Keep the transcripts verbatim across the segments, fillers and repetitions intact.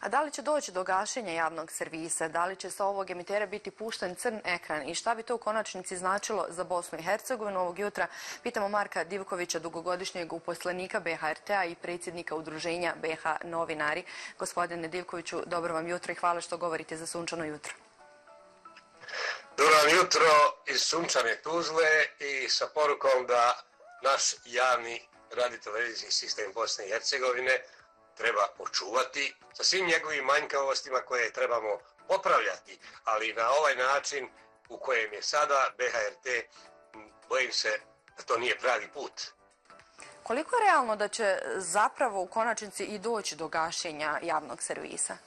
A da li će doći do gašenja javnog servisa? Da li će sa ovog emitera biti pušten crn ekran? I šta bi to u konačnici značilo za Bosnu i Hercegovinu? Ovog jutra pitamo Marka Divkovića, dugogodišnjeg uposlenika B H R T-a i predsjednika udruženja B H novinari. Gospodine Divkoviću, dobro vam jutro i hvala što govorite za Sunčano jutro. Dobro vam jutro iz sunčane Tuzle i sa porukom da naš javni radio-televizijski sistem Bosne i Hercegovine treba očuvati sa svim njegovim manjkavostima koje trebamo popravljati, ali na ovaj način u kojem je sada B H R T, bojim se da to nije pravi put. Koliko je realno da će zapravo u konačnici i doći do gašenja javnog servisa?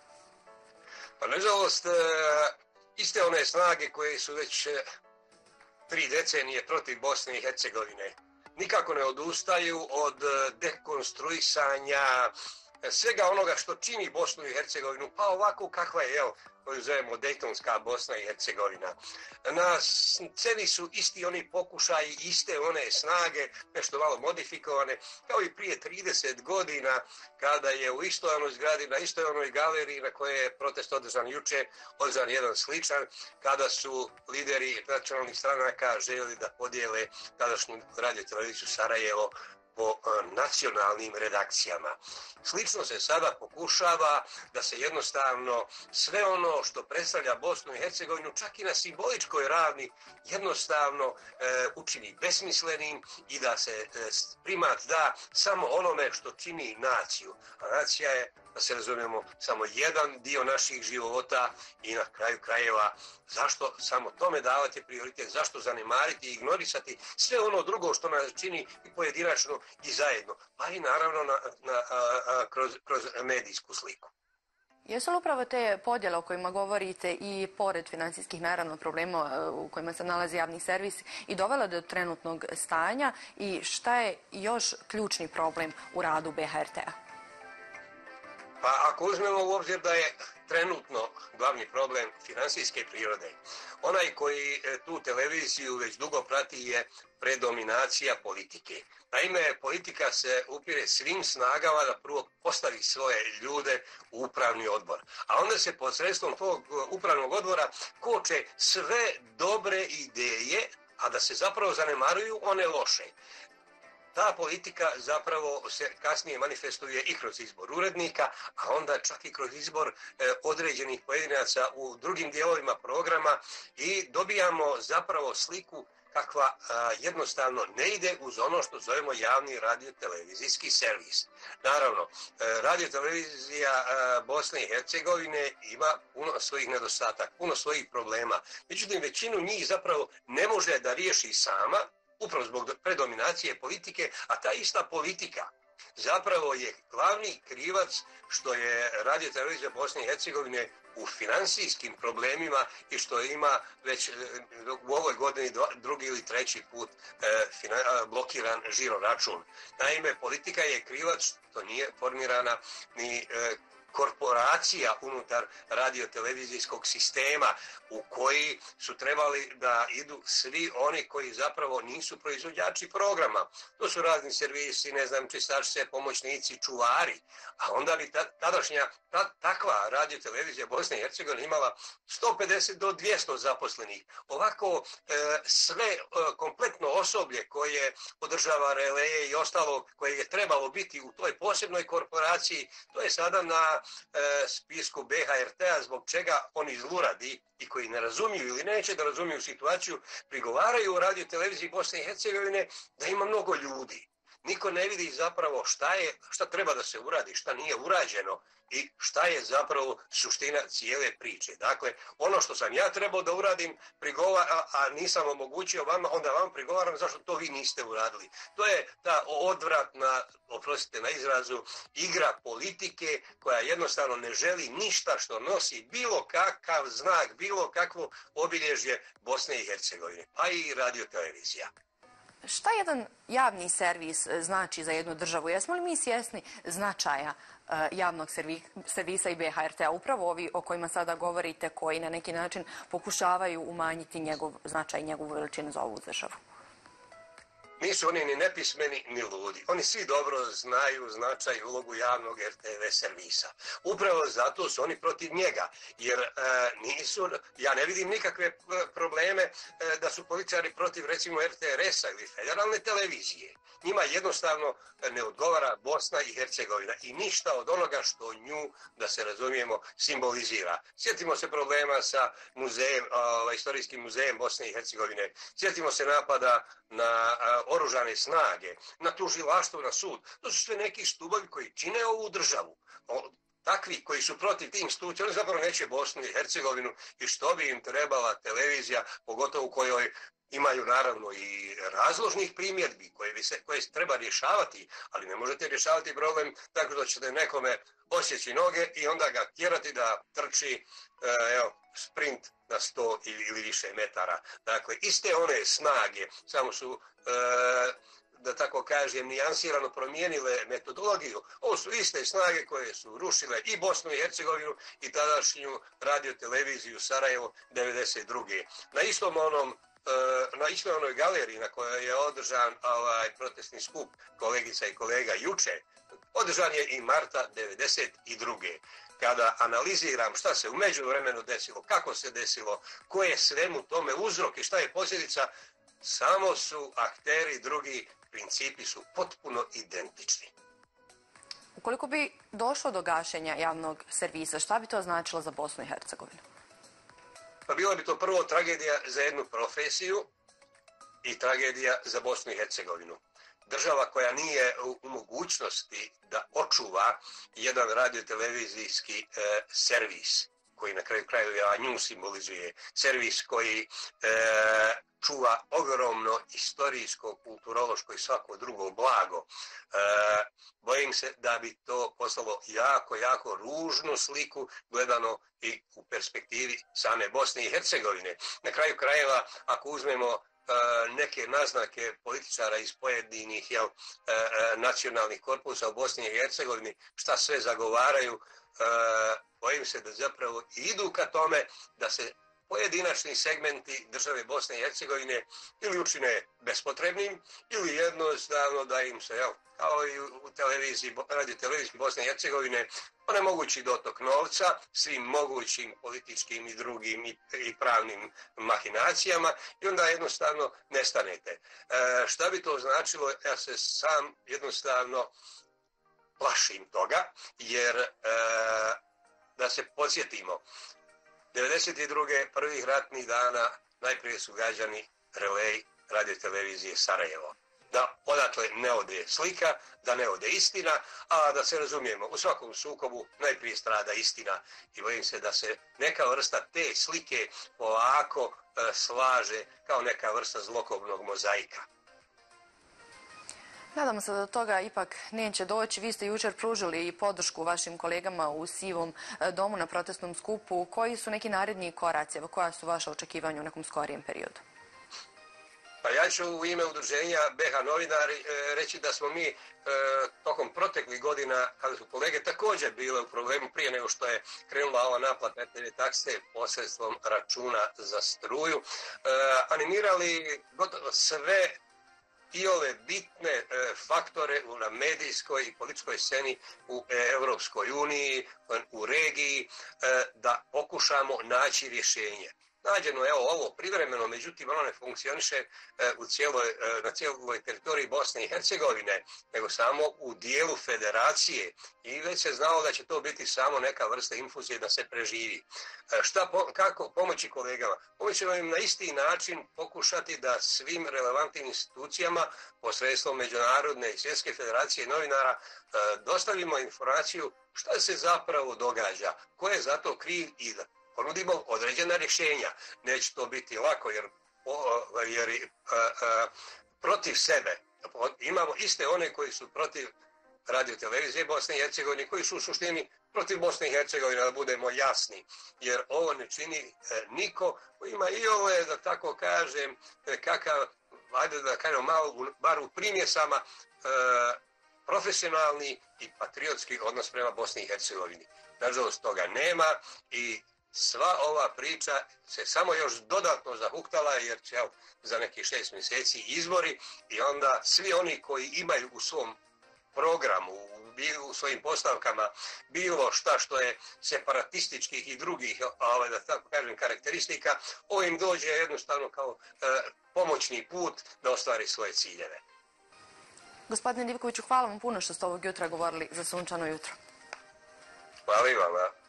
Pa nažalost, iste one snage koje su već tri decenije protiv Bosne i Hercegovine nikako ne odustaju od dekonstruisanja svega onoga što čini Bosnu i Hercegovinu, pa ovako kakva je, evo, koju zovemo Dejtonska Bosna i Hercegovina. Na sceni su isti oni pokušaji, iste one snage, nešto malo modifikovane, kao i prije trideset godina, kada je u istoj onoj zgradi, na istoj onoj galeriji na kojoj je protest održan juče, održan jedan sličan, kada su lideri nacionalnih stranaka željeli da podijele tadašnju radio-televiziju Sarajevo po nacionalnim redakcijama. Slično se sada pokušava da se jednostavno sve ono što predstavlja Bosnu i Hercegovinu, čak i na simboličkoj ravni, jednostavno e, učini besmislenim i da se e, primat da samo onome što čini naciju. A nacija je, da se razumijemo, samo jedan dio naših života i na kraju krajeva zašto samo tome davati prioritet, zašto zanemariti i ignorisati sve ono drugo što nas čini i pojedinačno i zajedno, pa i naravno na, na, a, a, kroz, kroz medijsku sliku. Jesu li upravo te podjele o kojima govorite i pored financijskih naravno problema u kojima se nalazi javni servis i dovela do trenutnog stanja i šta je još ključni problem u radu B H R T-a? Pa ako uzmemo u obzir da je trenutno glavni problem finansijske prirode, onaj koji tu televiziju već dugo prati je predominacija politike. Naime, politika se upire svim snagama da prvo postavi svoje ljude u upravni odbor. A onda se posredstvom tog upravnog odbora koče sve dobre ideje, a da se zapravo zanemaruju one loše. Ta politika zapravo se kasnije manifestuje i kroz izbor urednika, a onda čak i kroz izbor e, određenih pojedinaca u drugim dijelovima programa i dobijamo zapravo sliku kakva a, jednostavno ne ide uz ono što zovemo javni radio-televizijski servis. Naravno, e, radio-televizija Bosne i Hercegovine ima puno svojih nedostataka, puno svojih problema. Međutim, većinu njih zapravo ne može da riješi sama, upravo zbog predominacije politike, a ta ista politika zapravo je glavni krivac što je radio-televizija Bosne i Hercegovine u finansijskim problemima i što ima već u ovoj godini drugi ili treći put blokiran žiro račun. Naime, politika je krivac što nije formirana ni korporacija unutar radio-televizijskog sistema u koji su trebali da idu svi oni koji zapravo nisu proizvođači programa. To su razni servisi, ne znam, čistačice, pomoćnici, čuvari. A onda bi tadašnja ta, takva radio-televizija Bosne i Hercegovine imala sto pedeset do dvjesto zaposlenih. Ovako e, sve e, kompletno osoblje koje održava releje i ostalo koje je trebalo biti u toj posebnoj korporaciji, to je sada na e, spisku B H R T-a, zbog čega oni zluradi i koji ne razumiju ili neće da razumiju situaciju, prigovaraju u radio-televiziji Bosne i Hercegovine da ima mnogo ljudi. Niko ne vidi zapravo šta je, šta treba da se uradi, šta nije urađeno i šta je zapravo suština cijele priče. Dakle, ono što sam ja trebao da uradim, prigova, a, a nisam omogućio vama, onda vam prigovaram zašto to vi niste uradili. To je ta odvratna, oprostite na izrazu, igra politike koja jednostavno ne želi ništa što nosi bilo kakav znak, bilo kakvo obilježje Bosne i Hercegovine, pa i radio-televizija. Šta jedan javni servis znači za jednu državu? Jesmo li mi svjesni značaja uh, javnog servi, servisa i B H R T-a? Upravo ovi o kojima sada govorite, koji na neki način pokušavaju umanjiti njegov značaj i njegovu veličinu za ovu državu. nisu oni ni nepismeni ni ludi. Oni svi dobro znaju značaj i ulogu javnog er te ve servisa. Upravo zato su oni protiv njega. Jer e, nisu, ja ne vidim nikakve probleme e, da su političari protiv recimo er te er esa ili federalne televizije. Njima jednostavno ne odgovara Bosna i Hercegovina i ništa od onoga što nju, da se razumijemo, simbolizira. Sjetimo se problema sa muzejem, o, istorijskim muzejem Bosne i Hercegovine. Sjetimo se napada na a, oružane snage, na tužilaštvo, na sud. To su sve neki stubovi koji čine ovu državu. O, takvi koji su protiv tim institucija, oni zapravo neće Bosnu i Hercegovinu i što bi im trebala televizija, pogotovo u kojoj imaju naravno i razložnih primjedbi koje, bi se, koje treba rješavati, ali ne možete rješavati problem tako da ćete nekome osjeći noge i onda ga tjerati da trči evo, sprint na sto ili, ili više metara. Dakle, iste one snage, samo su, e, da tako kažem, nijansirano promijenile metodologiju. Ovo su iste snage koje su rušile i Bosnu i Hercegovinu i tadašnju radioteleviziju Sarajevo devedeset druge. Na istom onom na istoj onoj galeriji na kojoj je održan ovaj protestni skup kolegica i kolega juče, održan je i marta devedeset druge. Kada analiziram šta se u međuvremenu desilo, kako se desilo, ko je svemu tome uzrok i šta je posljedica, samo su akteri drugi, principi su potpuno identični. Ukoliko bi došlo do gašenja javnog servisa, šta bi to značilo za Bosnu i Hercegovinu? Pa bila bi to prvo tragedija za jednu profesiju i tragedija za Bosnu i Hercegovinu. Država koja nije u mogućnosti da očuva jedan radiotelevizijski e, servis, koji na kraju krajeva nju simbolizuje, servis koji e, čuva ogromno istorijsko, kulturološko i svako drugo blago. E, bojim se da bi to poslalo jako, jako ružnu sliku gledano i u perspektivi same Bosne i Hercegovine. Na kraju krajeva, ako uzmemo neke naznake političara iz pojedinih jel, nacionalnih korpusa u Bosni i Hercegovini, šta sve zagovaraju, bojim se da zapravo idu ka tome da se pojedinačni segmenti države Bosne i Hercegovine ili učine bespotrebnim ili jednostavno da im se, jel, kao i u televiziji, radio televiziji Bosne i Hercegovine, onemogući dotok novca svim mogućim političkim i drugim i, i pravnim mahinacijama i onda jednostavno nestanete. E, šta bi to značilo? Ja se sam jednostavno plašim toga, jer e, da se podsjetimo, devedeset druge prvih ratnih dana najprije su gađani relej radiotelevizije Sarajevo. Da odatle ne ode slika, da ne ode istina, a da se razumijemo, u svakom sukobu najprije strada istina i bojim se da se neka vrsta te slike polako e, slaže kao neka vrsta zlokobnog mozaika. Nadamo se da do toga ipak neće doći. Vi ste jučer pružili i podršku vašim kolegama u Sivom domu na protestnom skupu. Koji su neki naredni koraci? Koja su vaše očekivanja u nekom skorijem periodu? Pa ja ću u ime udruženja be ha novinari e, reći da smo mi e, tokom proteklih godina, kada su kolege također bile u problemu prije nego što je krenula ova naplata er te ve takse posredstvom računa za struju, e, animirali gotovo sve i ove bitne e, faktore na medijskoj i političkoj sceni u e, Europskoj uniji, u regiji, e, da pokušamo naći rješenje. Nađeno je evo ovo privremeno, međutim ono ne funkcioniše e, u cijeloj, e, na cijeloj teritoriji Bosne i Hercegovine, nego samo u dijelu federacije i već se znalo da će to biti samo neka vrsta infuzije da se preživi. E, šta, po, kako pomoći kolegama? Pomoćemo im na isti način pokušati da svim relevantnim institucijama posredstvom Međunarodne i Svjetske federacije novinara e, dostavimo informaciju šta se zapravo događa, ko je za to kriv i da ponudimo određena rješenja. Neće to biti lako jer, jer a, a, protiv sebe imamo iste one koji su protiv radiotelevizije Bosne i Hercegovine, koji su u suštini protiv Bosne i Hercegovine, da budemo jasni, jer ovo ne čini e, niko koji ima i ove, da tako kažem, e, kakav, ajde da kažem malo, bar u primjesama, e, profesionalni i patriotski odnos prema Bosni i Hercegovini. Nažalost, toga nema i sva ova priča se samo još dodatno zahuktala jer će za nekih šest mjeseci izbori i onda svi oni koji imaju u svom programu, u svojim postavkama bilo šta što je separatističkih i drugih, da tako kažem, karakteristika, ovo im dođe jednostavno kao e, pomoćni put da ostvari svoje ciljeve. Gospodine Divkoviću, hvala vam puno što ste ovog jutra govorili za Sunčano jutro. Hvala i vama.